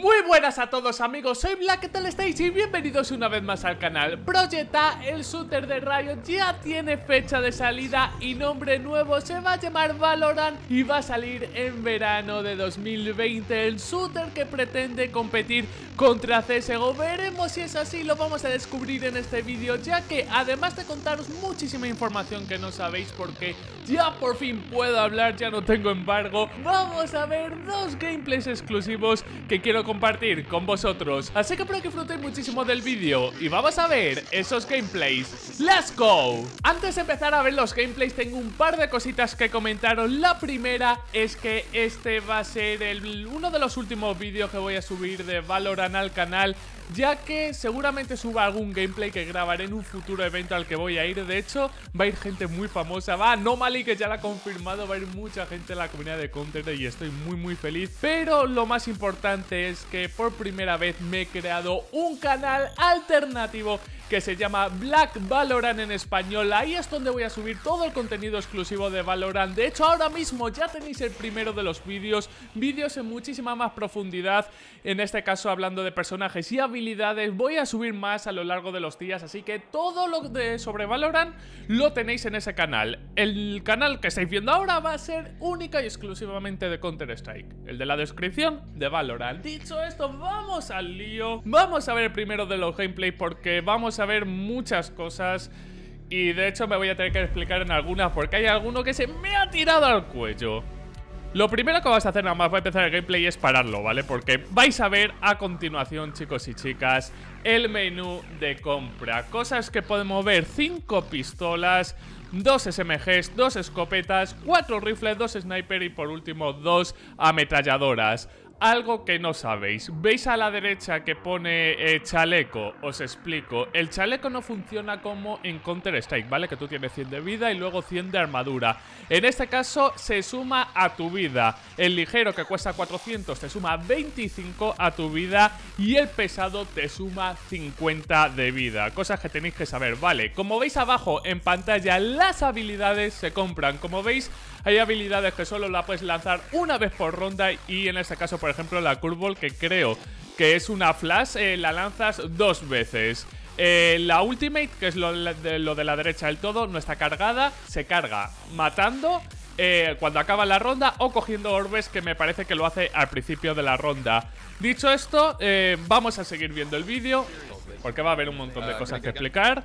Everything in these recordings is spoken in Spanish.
Muy buenas a todos amigos, soy Black, ¿qué tal estáis? Y bienvenidos una vez más al canal. Project A, el shooter de Riot, ya tiene fecha de salida y nombre nuevo. Se va a llamar Valorant y va a salir en verano de 2020. El shooter que pretende competir contra CSGO. Veremos si es así, lo vamos a descubrir en este vídeo, ya que además de contaros muchísima información que no sabéis, porque ya por fin puedo hablar, ya no tengo embargo, vamos a ver dos gameplays exclusivos que quiero compartir con vosotros. Así que espero que disfrutéis muchísimo del vídeo y vamos a ver esos gameplays. ¡Let's go! Antes de empezar a ver los gameplays tengo un par de cositas que comentaros. La primera es que este va a ser uno de los últimos vídeos que voy a subir de Valorant al canal, ya que seguramente suba algún gameplay que grabaré en un futuro evento al que voy a ir. De hecho, va a ir gente muy famosa, va Anomaly, que ya la ha confirmado, va a ir mucha gente en la comunidad de Counter y estoy muy feliz. Pero lo más importante es que por primera vez me he creado un canal alternativo que se llama Black Valorant en español. Ahí es donde voy a subir todo el contenido exclusivo de Valorant. De hecho, ahora mismo ya tenéis el primero de los vídeos en muchísima más profundidad. En este caso hablando de personajes y habilidades. Voy a subir más a lo largo de los días, así que todo lo sobre Valorant lo tenéis en ese canal. El canal que estáis viendo ahora va a ser única y exclusivamente de Counter Strike. El de la descripción de Valorant. Dicho esto, vamos al lío. Vamos a ver el primero de los gameplays porque vamos a ver muchas cosas. Y de hecho me voy a tener que explicar en algunas porque hay alguno que se me ha tirado al cuello. Lo primero que vas a hacer, nada más va a empezar el gameplay, es pararlo, ¿vale? Porque vais a ver a continuación, chicos y chicas, el menú de compra. Cosas que podemos ver: 5 pistolas, 2 SMGs, 2 escopetas, 4 rifles, 2 sniper y por último 2 ametralladoras. Algo que no sabéis, ¿veis a la derecha que pone chaleco? Os explico, el chaleco no funciona como en Counter Strike, ¿vale? Que tú tienes 100 de vida y luego 100 de armadura. En este caso se suma a tu vida. El ligero, que cuesta 400, te suma 25 a tu vida y el pesado te suma 50 de vida. Cosas que tenéis que saber, ¿vale? Como veis abajo en pantalla, las habilidades se compran. Como veis, hay habilidades que solo la puedes lanzar una vez por ronda y en este caso, por ejemplo, la Curveball, que creo que es una flash, la lanzas 2 veces. La Ultimate, que es lo de la derecha del todo, no está cargada, se carga matando cuando acaba la ronda o cogiendo orbes, que me parece que lo hace al principio de la ronda. Dicho esto, vamos a seguir viendo el vídeo porque va a haber un montón de cosas que explicar.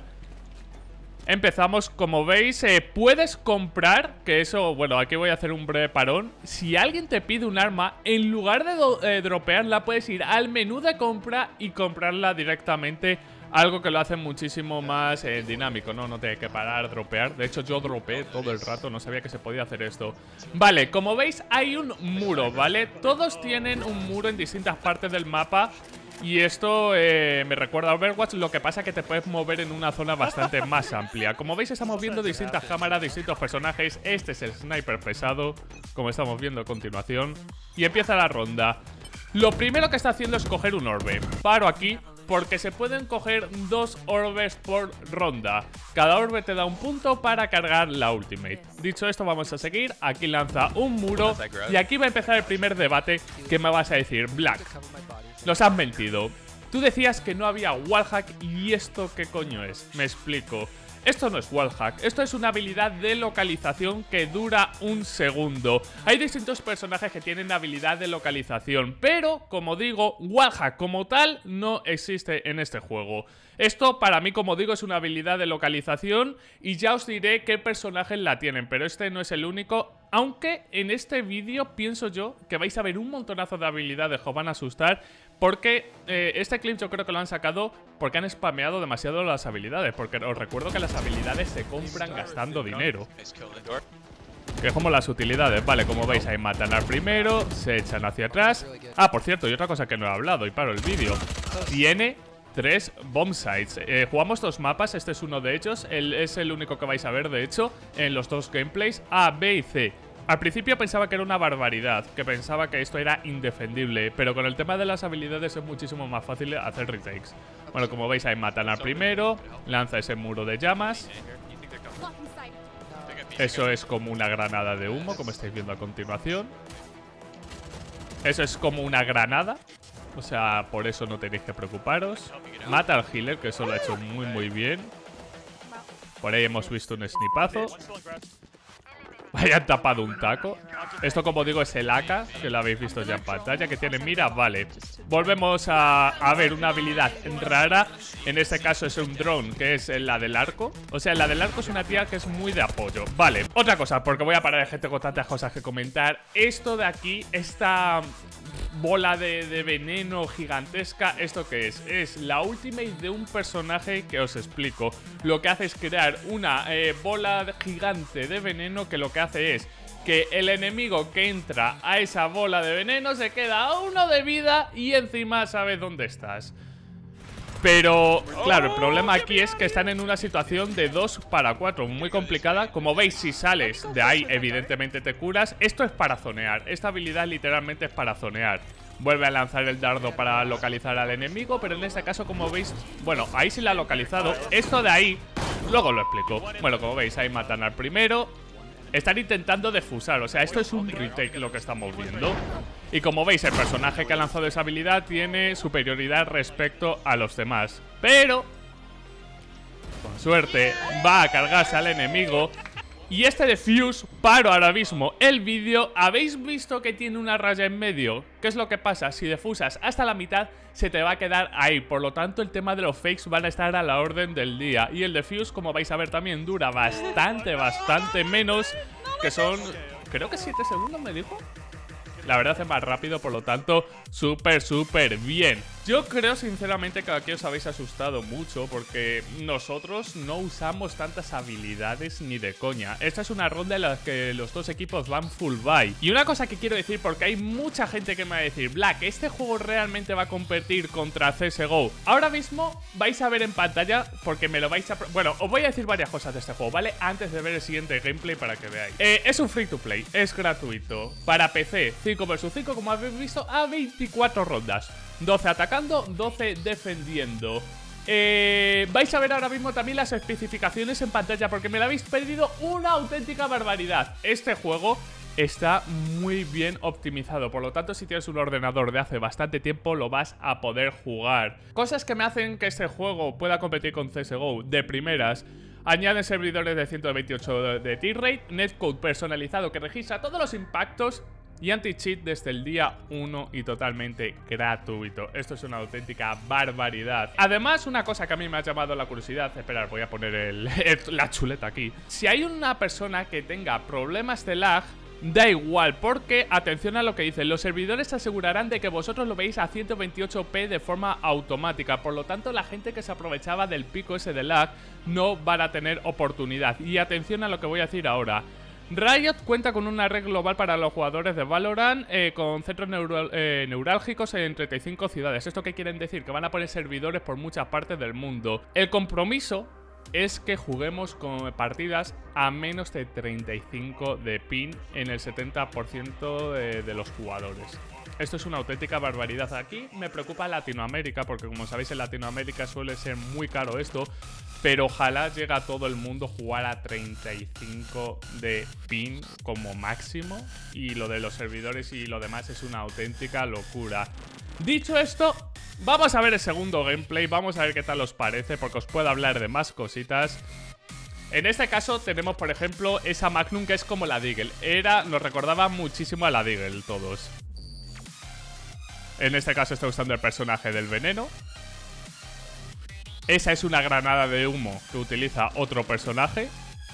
Empezamos, como veis, puedes comprar, que eso, bueno, aquí voy a hacer un breve parón. Si alguien te pide un arma, en lugar de dropearla, puedes ir al menú de compra y comprarla directamente. Algo que lo hace muchísimo más dinámico, ¿no? No tiene que parar, dropear. De hecho, yo dropeé todo el rato, no sabía que se podía hacer esto. Vale, como veis, hay un muro, ¿vale? Todos tienen un muro en distintas partes del mapa. Y esto me recuerda a Overwatch, lo que pasa es que te puedes mover en una zona bastante más amplia. Como veis, estamos viendo distintas cámaras, distintos personajes. Este es el sniper pesado, como estamos viendo a continuación. Y empieza la ronda. Lo primero que está haciendo es coger un orbe. Paro aquí porque se pueden coger 2 orbes por ronda. Cada orbe te da un punto para cargar la ultimate. Dicho esto, vamos a seguir. Aquí lanza un muro y aquí va a empezar el primer debate que me vas a decir: Black, nos has mentido. Tú decías que no había wallhack y ¿esto qué coño es? Me explico. Esto no es wallhack, esto es una habilidad de localización que dura un segundo. Hay distintos personajes que tienen habilidad de localización, pero, como digo, wallhack como tal no existe en este juego. Esto, para mí, como digo, es una habilidad de localización y ya os diré qué personajes la tienen, pero este no es el único. Aunque en este vídeo pienso yo que vais a ver un montonazo de habilidades que os van a asustar, porque este clip yo creo que lo han sacado porque han spameado demasiado las habilidades. Porque os recuerdo que las habilidades se compran gastando dinero, que es como las utilidades. Vale, como veis, ahí matan al primero, se echan hacia atrás. Ah, por cierto, y otra cosa que no he hablado y paro el vídeo. Tiene 3 bomb sites. Jugamos 2 mapas, este es uno de ellos. Es el único que vais a ver, de hecho, en los 2 gameplays, A, B y C. Al principio pensaba que era una barbaridad, que pensaba que esto era indefendible, pero con el tema de las habilidades es muchísimo más fácil hacer retakes. Bueno, como veis, ahí matan al primero, lanza ese muro de llamas. Eso es como una granada de humo, como estáis viendo a continuación. Eso es como una granada. O sea, por eso no tenéis que preocuparos. Mata al healer, que eso lo ha hecho muy bien. Por ahí hemos visto un snipazo. Hayan tapado un taco. Esto, como digo, es el AK, que lo habéis visto ya en pantalla, que tiene mira. Vale, volvemos a ver una habilidad rara. En este caso es un drone, que es la del arco. O sea, la del arco es una tía que es muy de apoyo. Vale, otra cosa, porque voy a parar de gente con tantas cosas que comentar. Esto de aquí, esta bola de veneno gigantesca, ¿esto qué es? Es la ultimate de un personaje que os explico. Lo que hace es crear una bola gigante de veneno, que lo que hace es que el enemigo que entra a esa bola de veneno se queda a 1 de vida y encima sabe dónde estás. Pero, claro, el problema aquí es que están en una situación de 2 para 4 muy complicada. Como veis, si sales de ahí, evidentemente te curas. Esto es para zonear. Esta habilidad literalmente es para zonear. Vuelve a lanzar el dardo para localizar al enemigo, pero en este caso, como veis, bueno, ahí sí la ha localizado. Esto de ahí, luego lo explico. Bueno, como veis, ahí matan al primero. Están intentando defusar, o sea, esto es un retake lo que estamos viendo. Y como veis, el personaje que ha lanzado esa habilidad tiene superioridad respecto a los demás. Pero, con suerte, va a cargarse al enemigo. Y este defuse, paro ahora mismo el vídeo. ¿Habéis visto que tiene una raya en medio? ¿Qué es lo que pasa? Si defusas hasta la mitad, se te va a quedar ahí. Por lo tanto, el tema de los fakes van a estar a la orden del día. Y el defuse, como vais a ver, también dura bastante menos. Que son, creo que 7 segundos, me dijo. La verdad es más rápido, por lo tanto, súper bien. Yo creo sinceramente que aquí os habéis asustado mucho, porque nosotros no usamos tantas habilidades ni de coña. Esta es una ronda en la que los dos equipos van full buy. Y una cosa que quiero decir, porque hay mucha gente que me va a decir: Black, ¿este juego realmente va a competir contra CSGO? Ahora mismo vais a ver en pantalla, porque me lo vais a... Bueno, os voy a decir varias cosas de este juego, ¿vale? Antes de ver el siguiente gameplay para que veáis. Es un free to play, es gratuito. Para PC, 5 vs 5, como habéis visto, a 24 rondas. 12 atacando, 12 defendiendo. Vais a ver ahora mismo también las especificaciones en pantalla, porque me lo habéis pedido una auténtica barbaridad. Este juego está muy bien optimizado, por lo tanto, si tienes un ordenador de hace bastante tiempo, lo vas a poder jugar. Cosas que me hacen que este juego pueda competir con CSGO de primeras: añaden servidores de 128 de tier-rate, netcode personalizado que registra todos los impactos, y anti-cheat desde el día 1 y totalmente gratuito. Esto es una auténtica barbaridad. Además, una cosa que a mí me ha llamado la curiosidad. Esperad, voy a poner la chuleta aquí. Si hay una persona que tenga problemas de lag, da igual, porque atención a lo que dicen: los servidores asegurarán de que vosotros lo veis a 128p de forma automática. Por lo tanto, la gente que se aprovechaba del pico ese de lag no van a tener oportunidad. Y atención a lo que voy a decir ahora: Riot cuenta con una red global para los jugadores de Valorant, con centros neurálgicos en 35 ciudades. ¿Esto qué quieren decir? Que van a poner servidores por muchas partes del mundo. El compromiso es que juguemos con partidas a menos de 35 de ping en el 70% de los jugadores. Esto es una auténtica barbaridad. Aquí me preocupa Latinoamérica, porque como sabéis, en Latinoamérica suele ser muy caro esto. Pero ojalá llegue a todo el mundo jugar a 35 de ping como máximo. Y lo de los servidores y lo demás es una auténtica locura. Dicho esto, vamos a ver el segundo gameplay. Vamos a ver qué tal os parece, porque os puedo hablar de más cositas. En este caso tenemos, por ejemplo, esa Magnum que es como la Deagle. Nos recordaba muchísimo a la Deagle todos. En este caso está usando el personaje del veneno. Esa es una granada de humo que utiliza otro personaje.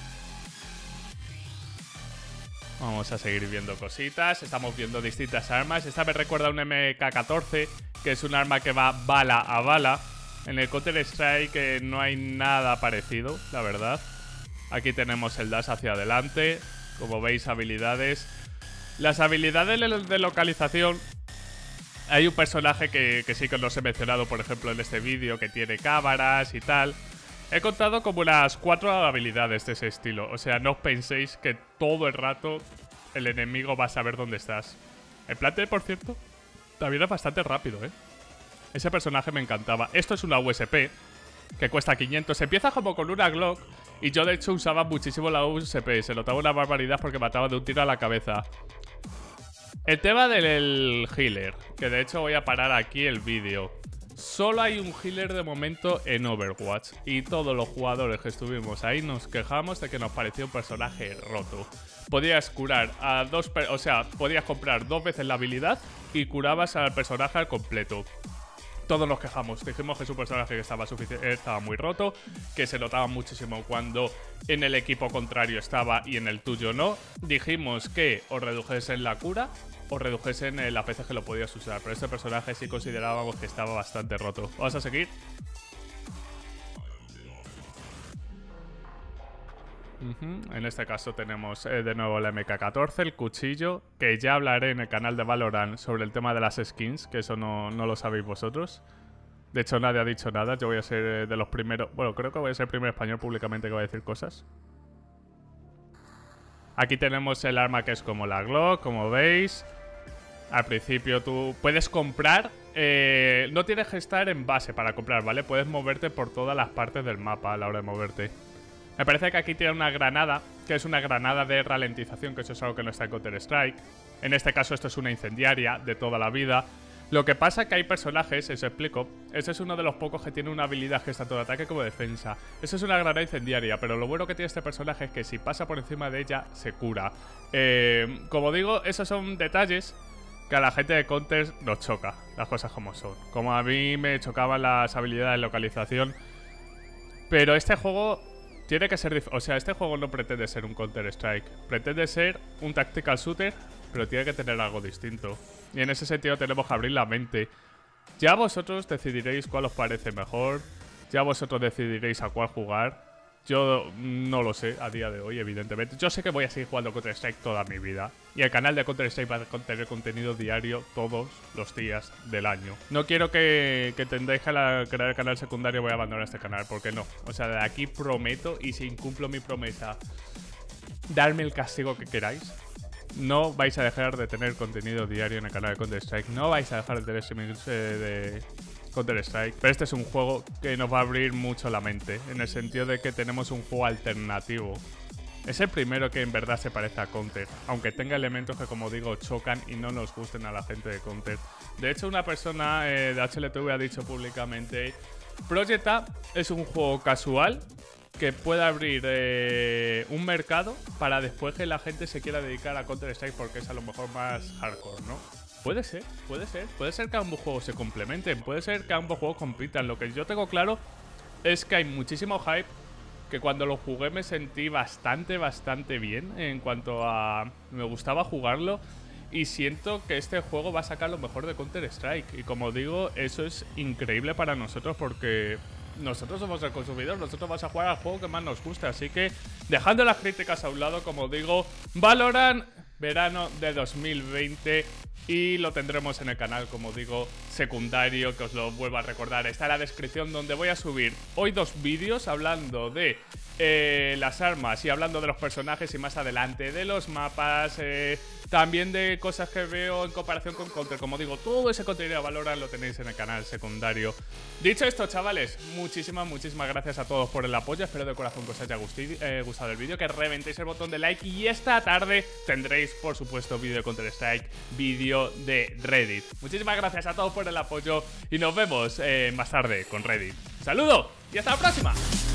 Vamos a seguir viendo cositas. Estamos viendo distintas armas. Esta me recuerda a un MK14, que es un arma que va bala a bala. En el Counter Strike no hay nada parecido, la verdad. Aquí tenemos el dash hacia adelante. Como veis, habilidades. Las habilidades de localización. Hay un personaje que sí que os he mencionado, por ejemplo, en este vídeo, que tiene cámaras y tal. He contado como unas 4 habilidades de ese estilo. O sea, no os penséis que todo el rato el enemigo va a saber dónde estás. El plante, por cierto, también es bastante rápido, ¿eh? Ese personaje me encantaba. Esto es una USP que cuesta 500. Empieza como con una Glock. Y yo, de hecho, usaba muchísimo la USP. Se notaba una barbaridad porque mataba de un tiro a la cabeza. El tema del healer, que de hecho voy a parar aquí el vídeo. Solo hay un healer de momento en Overwatch y todos los jugadores que estuvimos ahí nos quejamos de que nos pareció un personaje roto. Podías curar a podías comprar 2 veces la habilidad y curabas al personaje al completo. Todos nos quejamos, dijimos que su personaje estaba muy roto, que se notaba muchísimo cuando en el equipo contrario estaba y en el tuyo no. Dijimos que os redujesen la cura o redujesen las veces que lo podías usar, pero este personaje sí considerábamos que estaba bastante roto. ¿Vamos a seguir? En este caso tenemos de nuevo la MK14, el cuchillo, que ya hablaré en el canal de Valorant sobre el tema de las skins, que eso no lo sabéis vosotros. De hecho nadie ha dicho nada, yo voy a ser de los primeros, bueno, creo que voy a ser el primer español públicamente que va a decir cosas. Aquí tenemos el arma que es como la Glock, como veis. Al principio tú puedes comprar, no tienes que estar en base para comprar, ¿vale? Puedes moverte por todas las partes del mapa a la hora de moverte. Me parece que aquí tiene una granada, que es una granada de ralentización, que eso es algo que no está en Counter-Strike. En este caso esto es una incendiaria de toda la vida. Lo que pasa es que hay personajes, eso explico. Ese es uno de los pocos que tiene una habilidad que es tanto de ataque como de defensa. Eso es una granada incendiaria, pero lo bueno que tiene este personaje es que si pasa por encima de ella, se cura. Como digo, esos son detalles que a la gente de Counter nos choca, las cosas como son. Como a mí me chocaban las habilidades de localización. Pero este juego tiene que ser diferente. O sea, este juego no pretende ser un Counter-Strike. Pretende ser un tactical shooter, pero tiene que tener algo distinto. Y en ese sentido tenemos que abrir la mente. Ya vosotros decidiréis cuál os parece mejor. Ya vosotros decidiréis a cuál jugar. Yo no lo sé a día de hoy, evidentemente. Yo sé que voy a seguir jugando Counter-Strike toda mi vida. Y el canal de Counter-Strike va a tener contenido diario todos los días del año. No quiero que tendáis que crear el canal secundario voy a abandonar este canal, porque no. O sea, de aquí prometo, y si incumplo mi promesa, darme el castigo que queráis. No vais a dejar de tener contenido diario en el canal de Counter-Strike. No vais a dejar de tener streamings de Counter-Strike. Pero este es un juego que nos va a abrir mucho la mente, en el sentido de que tenemos un juego alternativo. Es el primero que en verdad se parece a Counter, aunque tenga elementos que, como digo, chocan y no nos gusten a la gente de Counter. De hecho, una persona de HLTV ha dicho públicamente: Project A es un juego casual que puede abrir un mercado para después que la gente se quiera dedicar a Counter-Strike porque es a lo mejor más hardcore, ¿no? Puede ser, puede ser. Puede ser que ambos juegos se complementen, puede ser que ambos juegos compitan. Lo que yo tengo claro es que hay muchísimo hype, que cuando lo jugué me sentí bastante bien en cuanto a... me gustaba jugarlo. Y siento que este juego va a sacar lo mejor de Counter-Strike. Y como digo, eso es increíble para nosotros porque nosotros somos el consumidor, nosotros vamos a jugar al juego que más nos gusta. Así que, dejando las críticas a un lado, como digo, Valorant verano de 2020. Y lo tendremos en el canal, como digo, secundario, que os lo vuelvo a recordar. Está en la descripción, donde voy a subir hoy 2 vídeos hablando de las armas y hablando de los personajes, y más adelante de los mapas, también de cosas que veo en comparación con Counter. Como digo, todo ese contenido de Valorant lo tenéis en el canal secundario. Dicho esto, chavales, muchísimas gracias a todos por el apoyo. Espero de corazón que os haya gustado el vídeo, que reventéis el botón de like, y esta tarde tendréis, por supuesto, vídeo de Counter-Strike, vídeo de Reddit. Muchísimas gracias a todos por el apoyo y nos vemos más tarde con Reddit. Un saludo y hasta la próxima.